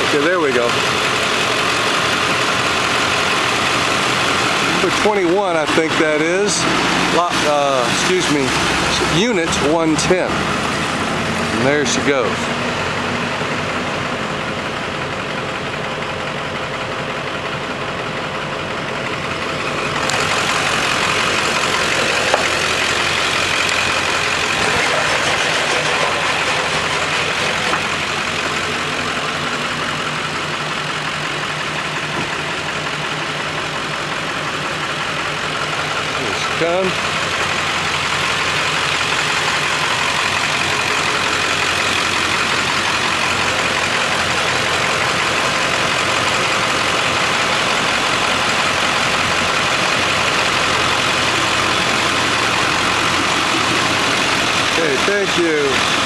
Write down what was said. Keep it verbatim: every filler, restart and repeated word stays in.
Okay, there we go. Number twenty-one, I think that is. Lot, uh, excuse me, unit one ten. And there she goes. Come. Okay, thank you.